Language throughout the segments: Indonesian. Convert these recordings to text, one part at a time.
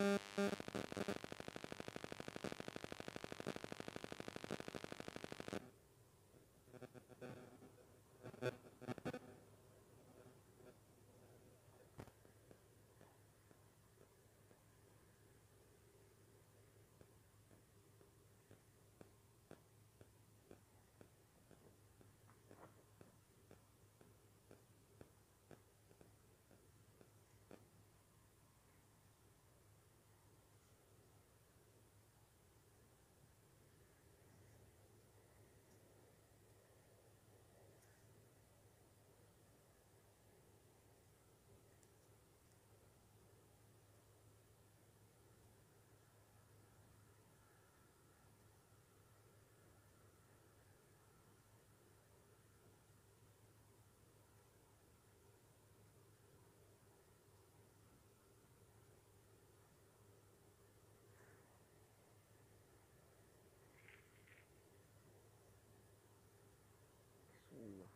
Bismillah.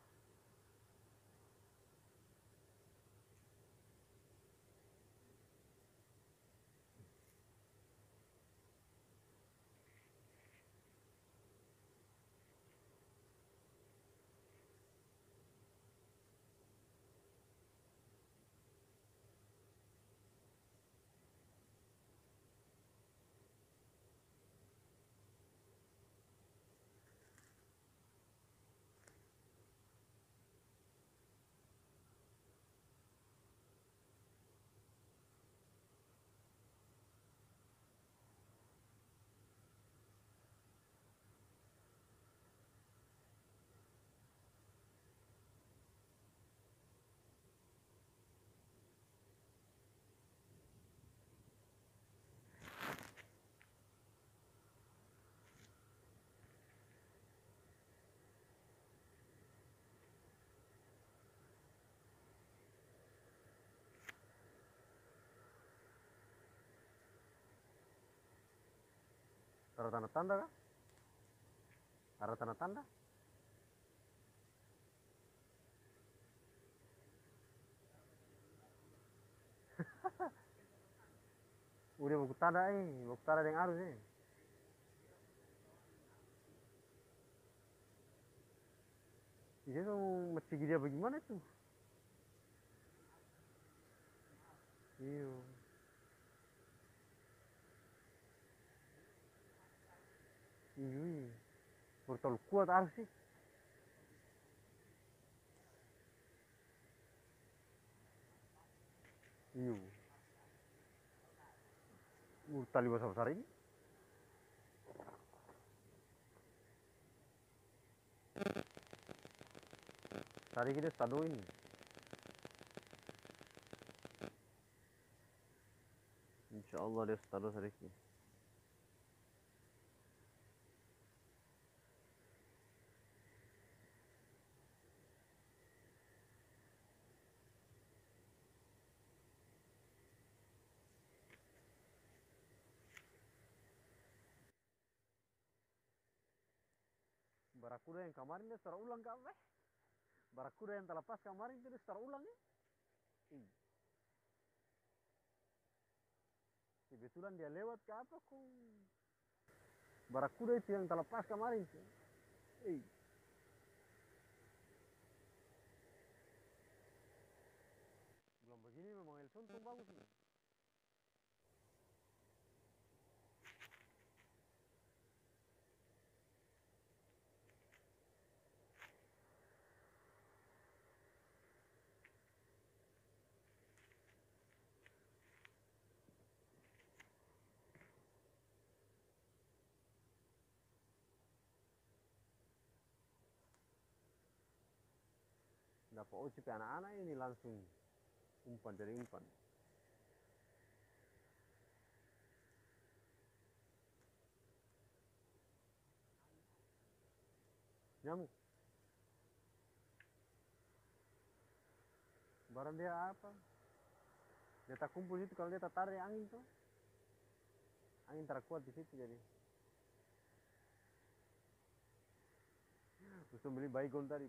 Ada tanda-tanda kah? Ada tanda-tanda? Udah mau tanda mau tanda yang harus Dia tuh mesti dia bagaimana tuh? Iya. Iya. Bertol kuat harus sih. Iya. Tali besar-besar ini. Tadi kita stado ini. Insya Allah dia stado sedikit. Barakuda yang kemarin dia secara ulang kah? Barakuda yang terlepas kemarin itu dia secara ulang ya? Kebetulan dia lewat ke apa kok? Barakuda itu yang terlepas kemarin. Belum begini memang El Sonto bagus nih. Dapat OCP anak-anak ini langsung umpan dari umpan. Nyamuk. Barang dia apa? Dia tak kumpul itu kalau dia tak tarik angin tuh. Angin terkuat di situ jadi. Terus beli baygon tadi.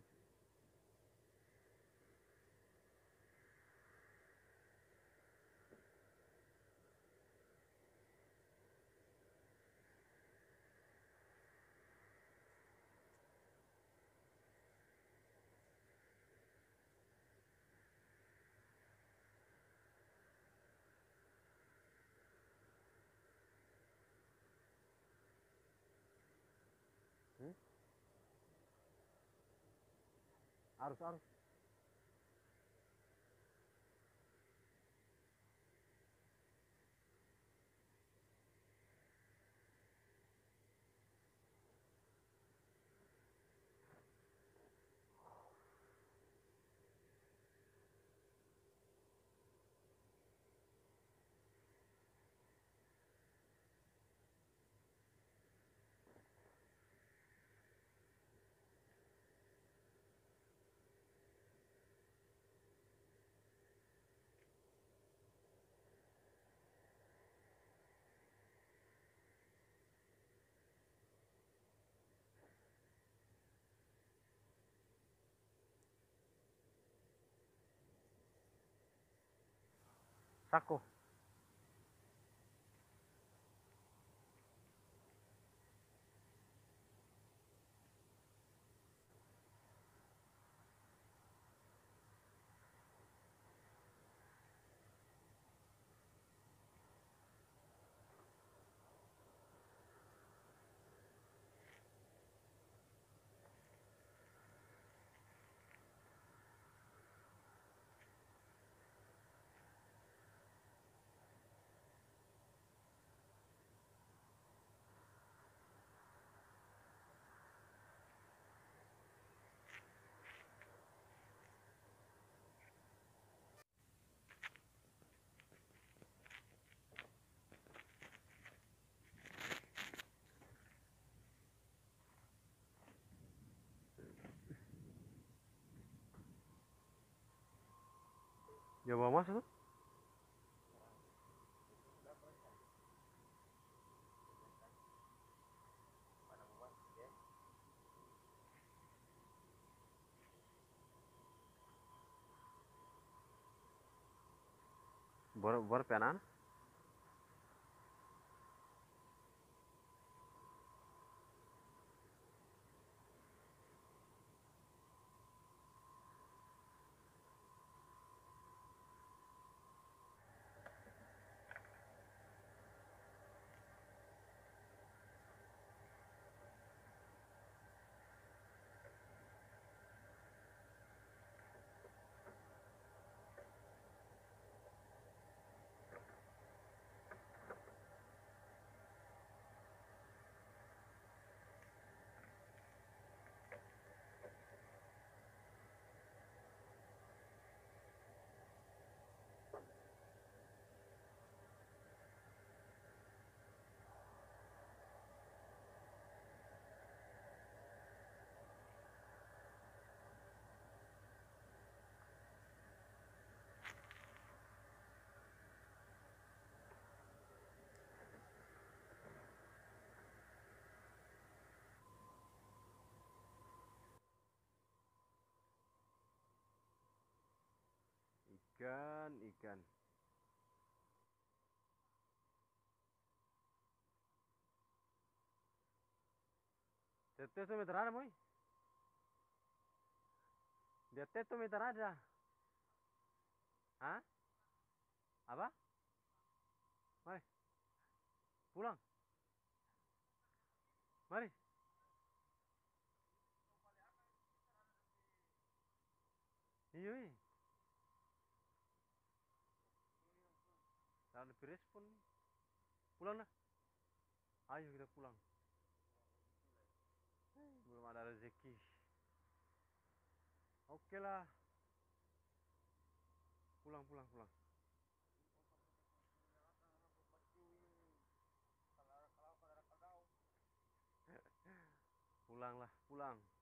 arus. Sako. Ya bawa masuk tuh. Bor penan. Ikan. Tetes tuh meter ada, Moy. Dia tetes meter ada. Hah? Apa? Mari, pulang. Mari. Iya, iya. Jangan lebih respon. Pulang lah. Ayo kita pulang. Belum ada rezeki. Oke lah. Pulang. Pulang lah, pulang.